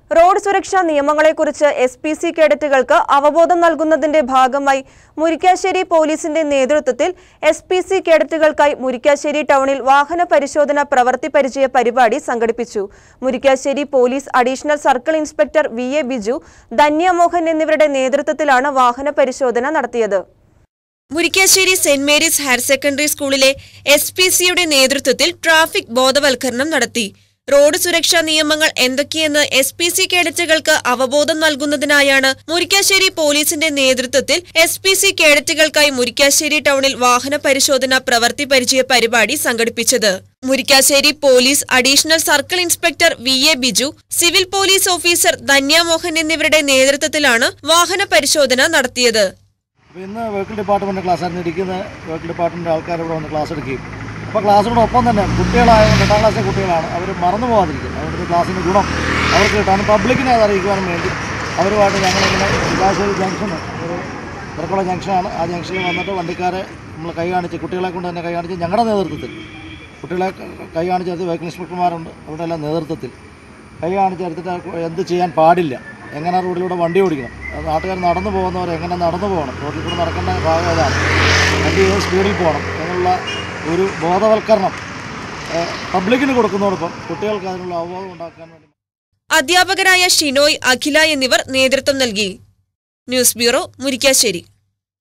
Road സുരക്ഷാ നിയമങ്ങളെക്കുറിച്ച് SPC കേഡറ്റുകൾക്ക് അവബോധം നൽകുന്നതിന്റെ ഭാഗമായി മുരിക്കാശ്ശേരി പോലീസിന്റെ നേതൃത്വത്തിൽ SPC കേഡറ്റുകൾക്കായി മുരിക്കാശ്ശേരി ടൗണിൽ വാഹന പരിശോധന പ്രവൃത്തി പരിചയ പരിപാടി സംഘടിപ്പിച്ചു. Murikkassery police additional circle inspector VA Biju, Dhanya Mohan എന്നിവരുടെ നേതൃത്വത്തിലാണ് വാഹന പരിശോധന നടത്തിയത്. Murikkassery saint Mary's higher secondary സ്കൂളിലെ SPCയുടെ നേതൃത്വത്തിൽ ട്രാഫിക് ബോധവൽക്കരണം നടത്തി. റോഡ് സുരക്ഷാ നിയമങ്ങൾ എന്തൊക്കെയെന്ന് SPC കേഡറ്റുകൾക്ക് അവബോധം നൽകുന്നതിനായാണ് മുരിക്കാശ്ശേരി പോലീസിന്റെ നേതൃത്വത്തിൽ SPC കേഡറ്റുകൾക്കായി മുരിക്കാശ്ശേരി ടൗണിൽ വാഹന പരിശോധന പ്രവൃത്തി പരിചയ പരിപാടി സംഘടിപ്പിച്ചത്. Murikkassery police additional circle inspector VA Biju, civil police officer Dhanya Mohan എന്നിവരുടെ നേതൃത്വത്തിലാണ് വാഹന പരിശോധന നടത്തിയത്. ഇന്ന് വെഹിക്കിൾ ഡിപ്പാർട്ട്മെൻറ്റ് ക്ലാസ് ആയിരുന്നു. വെഹിക്കിൾ ഡിപ്പാർട്ട്മെൻറ്റ് ആൾക്കാർ ഇവിടെ വന്ന് ക്ലാസ് എടുക്കുകയും അപ്പോൾ ക്ലാസ്സിനോടൊപ്പം തന്നെ കുട്ടികളായതുകൊണ്ട് 8ാം ക്ലാസ്സിലെ കുട്ടികളാണ്, അവർ മറന്നു പോകാതിരിക്കും. അതുകൊണ്ട് ക്ലാസ്സിൻ്റെ ഗുണം അവർക്ക് കിട്ടാനും പബ്ലിക്കിനെ അത് അറിയിക്കുവാനും വേണ്ടി അവരുമായിട്ട് ഞങ്ങളിങ്ങനെ മുരിക്കാശ്ശേരി ജംഗ്ഷൻ ഒരു തിരക്കുള്ള ജംഗ്ഷനാണ്. ആ ജംഗ്ഷനിൽ വന്നിട്ട് വണ്ടിക്കാരെ നമ്മൾ കൈ കാണിച്ച്, കുട്ടികളെ കൊണ്ട് തന്നെ കൈ കാണിച്ച് ഞങ്ങളുടെ നേതൃത്വത്തിൽ, കുട്ടികളെ കൈ കാണിച്ചെടുത്ത് വെഹിക്കിൾ ഇൻസ്പെക്ടർമാരുണ്ട് അവിടെ എല്ലാം നേതൃത്വത്തിൽ കൈ കാണിച്ചെടുത്തിട്ട് എന്ത് ചെയ്യാൻ പാടില്ല, എങ്ങനെ റോഡിലൂടെ വണ്ടി ഓടിക്കണം, നാട്ടുകാർ നടന്നു പോകുന്നവർ എങ്ങനെ നടന്നു പോകണം, റോഡിൽ കൂടെ നടക്കേണ്ട ഭാഗം ഏതാണ്, വണ്ടി ഏത് സ്പീഡിൽ പോകണം എന്നുള്ള ഒരു ബോധവൽക്കരണം പബ്ലിക്കിന് കൊടുക്കുന്നതോടൊപ്പം കുട്ടികൾക്ക് അതിനുള്ള അവബോധം ഉണ്ടാക്കാൻ വേണ്ടി അധ്യാപകരായ ഷിനോയ്, അഖില എന്നിവർ നേതൃത്വം നൽകി. News bureau, Murickassery.